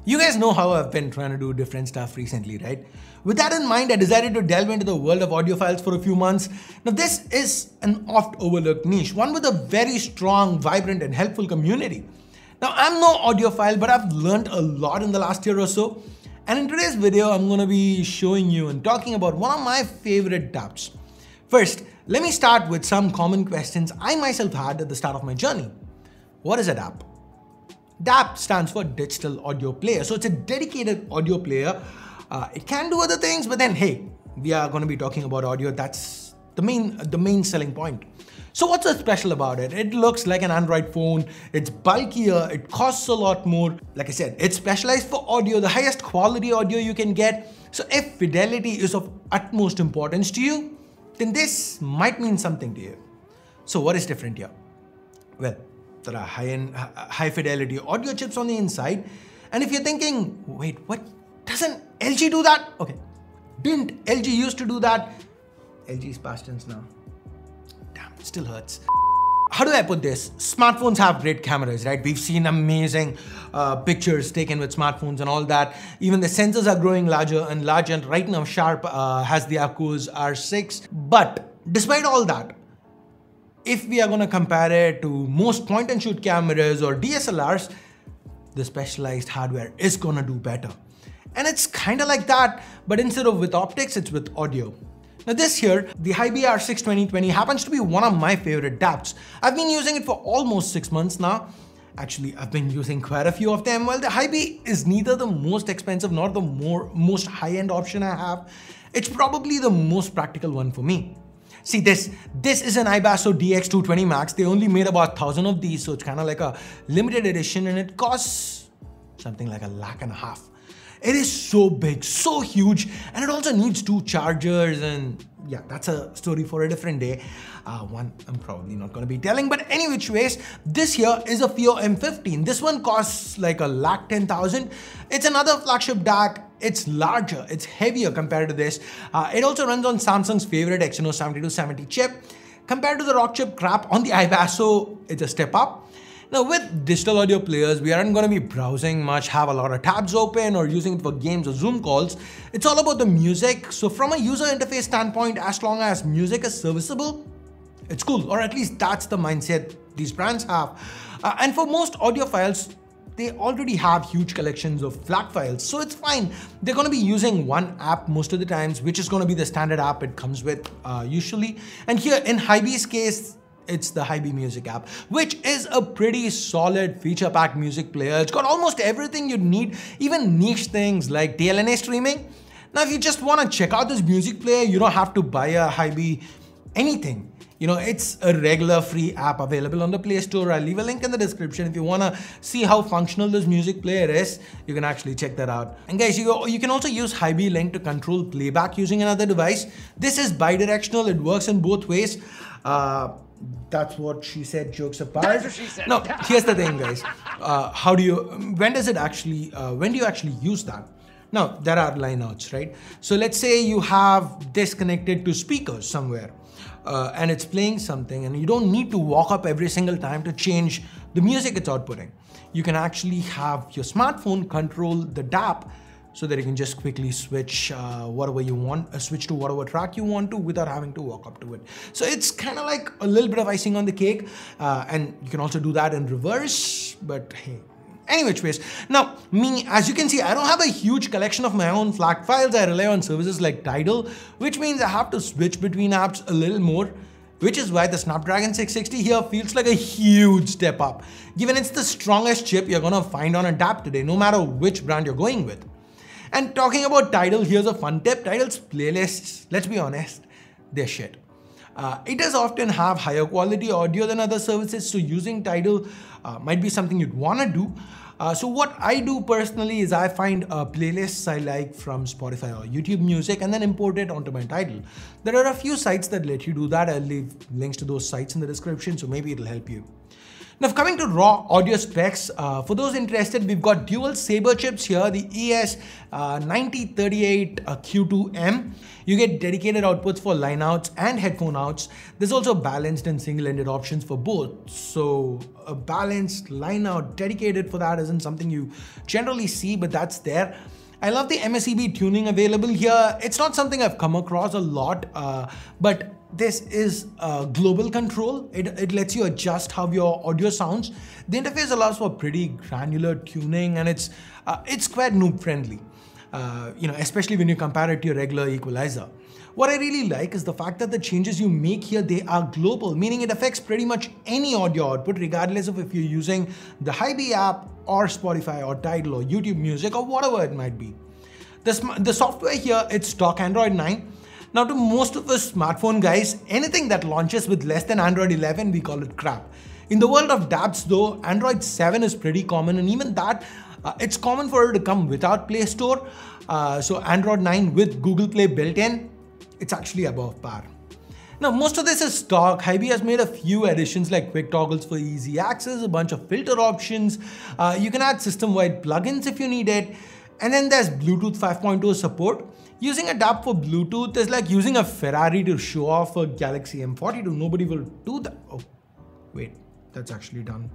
You guys know how I've been trying to do different stuff recently, right? With that in mind, I decided to delve into the world of audiophiles for a few months. Now, this is an oft overlooked niche, one with a very strong, vibrant, and helpful community. Now, I'm no audiophile, but I've learned a lot in the last year or so. And in today's video, I'm going to be showing you and talking about one of my favorite DAPs. First, let me start with some common questions I myself had at the start of my journey. What is a DAP? DAP stands for Digital Audio Player. So it's a dedicated audio player. It can do other things, but then hey, we are going to be talking about audio. That's the main selling point. So what's so special about it? It looks like an Android phone. It's bulkier. It costs a lot more. Like I said, it's specialized for audio, the highest quality audio you can get. So if fidelity is of utmost importance to you, then this might mean something to you. So what is different here? Well, there are high-end, high fidelity audio chips on the inside. And if you're thinking, wait, what? Doesn't LG do that? Okay, didn't LG used to do that? LG is past tense now. Damn, it still hurts. How do I put this? Smartphones have great cameras, right? We've seen amazing pictures taken with smartphones and all that. Even the sensors are growing larger and larger. And right now, Sharp has the Aquos R6. But despite all that, if we are going to compare it to most point and shoot cameras or DSLRs, the specialized hardware is going to do better. And it's kind of like that, but instead of with optics, it's with audio. Now this here, the HiBe R6 2020 happens to be one of my favorite DAPs. I've been using it for almost 6 months now. Actually, I've been using quite a few of them. Well, the HiBe is neither the most expensive nor the most high-end option I have. It's probably the most practical one for me. See, this is an iBasso DX220 Max. They only made about 1,000 of these, so it's kind of like a limited edition, and it costs something like $1.5 lakh. It is so big, so huge, and it also needs 2 chargers, and yeah, that's a story for a different day. One I'm probably not going to be telling, but any which ways, this here is a FiiO M15. This one costs like $1,10,000. It's another flagship DAC. It's larger, it's heavier compared to this. It also runs on Samsung's favorite Exynos 7270 chip. Compared to the Rockchip crap on the iBasso, it's a step up. Now with digital audio players, we aren't going to be browsing much, have a lot of tabs open or using it for games or Zoom calls. It's all about the music. So from a user interface standpoint, as long as music is serviceable, it's cool. Or at least that's the mindset these brands have. And for most audiophiles, they already have huge collections of FLAC files, so it's fine. They're going to be using one app most of the times, which is going to be the standard app it comes with usually. And here in HiBe's case, it's the HiBe Music app, which is a pretty solid feature-packed music player. It's got almost everything you need, even niche things like DLNA streaming. Now, if you just want to check out this music player, you don't have to buy a HiBe anything. You know, it's a regular free app available on the Play Store. I'll leave a link in the description. If you want to see how functional this music player is, you can actually check that out. And guys, you can also use HiBe Link to control playback using another device. This is bidirectional. It works in both ways. That's what she said, jokes apart. That's what she said. No, here's the thing, guys. When do you actually use that? Now, there are lineouts, right? So let's say you have this connected to speakers somewhere. And it's playing something, and you don't need to walk up every single time to change the music it's outputting. You can actually have your smartphone control the DAP so that you can just quickly switch whatever you want, switch to whatever track you want to without having to walk up to it. So it's kind of like a little bit of icing on the cake, and you can also do that in reverse, but hey. Any which ways. Now, me, as you can see, I don't have a huge collection of my own FLAC files. I rely on services like Tidal, which means I have to switch between apps a little more, which is why the Snapdragon 660 here feels like a huge step up, given it's the strongest chip you're gonna find on a DAP today, no matter which brand you're going with. And talking about Tidal, here's a fun tip. Tidal's playlists, let's be honest, they're shit. It does often have higher quality audio than other services, so using Tidal might be something you'd want to do. So what I do personally is I find playlists I like from Spotify or YouTube Music and then import it onto my Tidal. There are a few sites that let you do that. I'll leave links to those sites in the description, so maybe it'll help you. Now, coming to raw audio specs, for those interested, we've got dual Sabre chips here, the ES9038Q2M. You get dedicated outputs for line outs and headphone outs. There's also balanced and single-ended options for both. So a balanced line out dedicated for that isn't something you generally see, but that's there. I love the MSEB tuning available here. It's not something I've come across a lot, but this is global control. It lets you adjust how your audio sounds. The interface allows for pretty granular tuning, and it's quite noob friendly. Especially when you compare it to your regular equalizer. What I really like is the fact that the changes you make here, they are global, meaning it affects pretty much any audio output, regardless of if you're using the HiBi app or Spotify or Tidal or YouTube Music or whatever it might be. The software here, it's stock Android 9. Now, to most of us smartphone guys, anything that launches with less than Android 11, we call it crap. In the world of dApps though, Android 7 is pretty common, and even that, it's common for it to come without Play Store. So Android 9 with Google Play built in, it's actually above par. Now, most of this is stock. HiBi has made a few additions like quick toggles for easy access, a bunch of filter options. You can add system-wide plugins if you need it. And then there's Bluetooth 5.0 support. Using a dApp for Bluetooth is like using a Ferrari to show off a Galaxy M42. Nobody will do that. Oh, wait, that's actually done.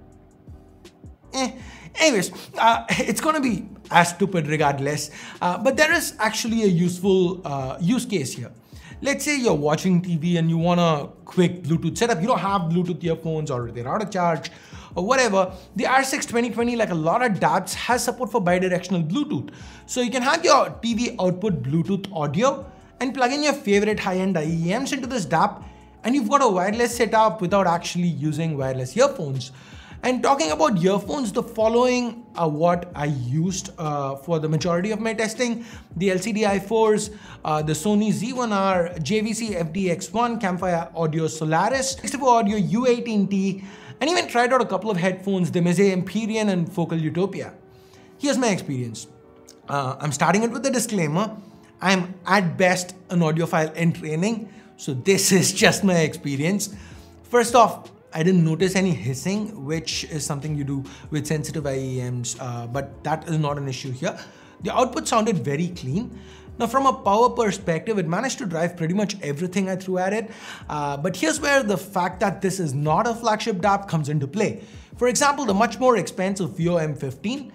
Anyways, it's gonna be as stupid regardless, but there is actually a useful use case here. Let's say you're watching TV and you want a quick Bluetooth setup. You don't have Bluetooth earphones or they're out of charge or whatever. The R6 2020, like a lot of dApps, has support for bidirectional Bluetooth. So you can have your TV output Bluetooth audio and plug in your favorite high-end IEMs into this dApp, and you've got a wireless setup without actually using wireless earphones. And talking about earphones, the following are what I used for the majority of my testing: the LCD i4s, the Sony Z1R, JVC FDX1, Campfire Audio Solaris, 64 Audio U18T, and even tried out a couple of headphones, the Meze Empyrean and Focal Utopia. Here's my experience. I'm starting it with a disclaimer. I'm at best an audiophile in training, so this is just my experience. First off, I didn't notice any hissing, which is something you do with sensitive IEMs, but that is not an issue here. The output sounded very clean. Now, from a power perspective, it managed to drive pretty much everything I threw at it. But here's where the fact that this is not a flagship dApp comes into play. For example, the much more expensive Veo M15,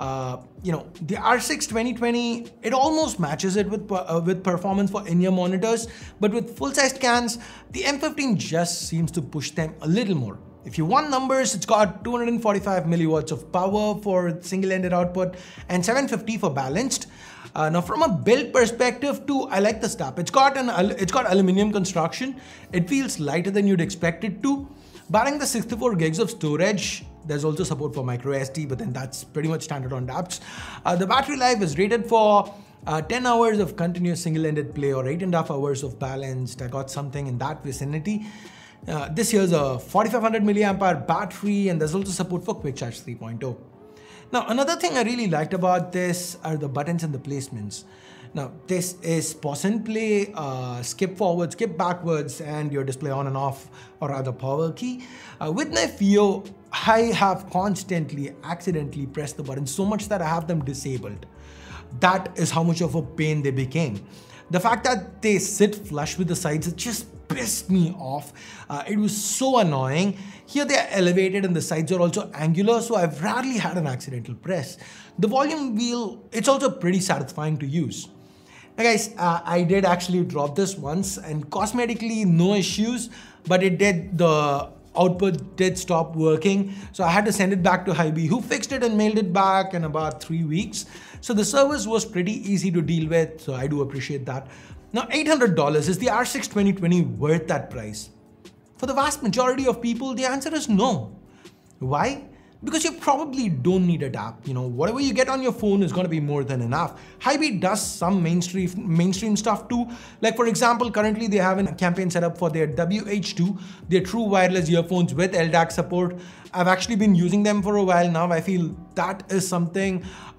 the R6 2020, it almost matches it with performance for in-ear monitors, but with full-size cans, the M15 just seems to push them a little more. If you want numbers, it's got 245 milliwatts of power for single-ended output and 750 for balanced. Now, from a build perspective too, I like this dApp. It's got aluminum construction. It feels lighter than you'd expect it to. Barring the 64 gigs of storage, there's also support for micro SD, but then that's pretty much standard on dApps. The battery life is rated for 10 hours of continuous single-ended play or 8.5 hours of balanced. I got something in that vicinity. This here's a 4500 milliamp hour battery, and there's also support for Quick Charge 3.0. Now, another thing I really liked about this are the buttons and the placements. Now, this is pause and play, skip forward, skip backwards, and your display on and off, or rather power key. With my Veo, I have constantly accidentally pressed the button so much that I have them disabled. That is how much of a pain they became. The fact that they sit flush with the sides, it just pissed me off. It was so annoying. Here they are elevated and the sides are also angular, so I've rarely had an accidental press. The volume wheel, it's also pretty satisfying to use. Now guys, I did actually drop this once, and cosmetically no issues, but the output did stop working. So I had to send it back to HiBi, who fixed it and mailed it back in about 3 weeks. So the service was pretty easy to deal with, so I do appreciate that. Now, $800, is the R6 2020 worth that price? For the vast majority of people, the answer is no. Why? Because you probably don't need a dApp. Whatever you get on your phone is going to be more than enough. HiBi does some mainstream stuff too. Like for example, currently they have a campaign set up for their WH2, their true wireless earphones with LDAC support. I've actually been using them for a while now. I feel that is something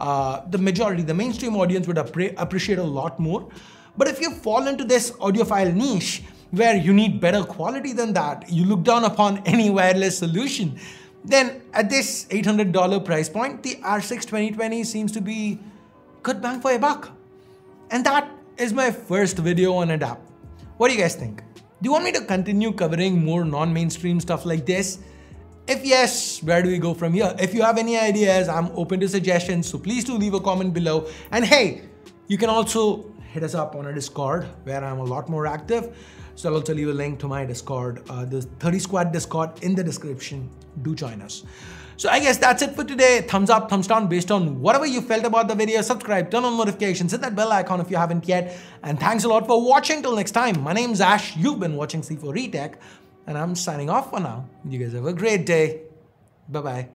the mainstream audience would appreciate a lot more. But if you fall into this audiophile niche where you need better quality than that, you look down upon any wireless solution, then at this $800 price point, the R6 2020 seems to be good bang for your buck. And that is my first video on ADAPT. What do you guys think? Do you want me to continue covering more non-mainstream stuff like this? If yes, where do we go from here? If you have any ideas, I'm open to suggestions, so please do leave a comment below. And hey, you can also hit us up on a Discord where I'm a lot more active. So I'll also leave a link to my Discord, the 30 Squad Discord in the description. Do join us. So I guess that's it for today. Thumbs up, thumbs down based on whatever you felt about the video. Subscribe, turn on notifications, hit that bell icon if you haven't yet. And thanks a lot for watching. Till next time, my name's Ash. You've been watching C4 Retech, and I'm signing off for now. You guys have a great day. Bye-bye.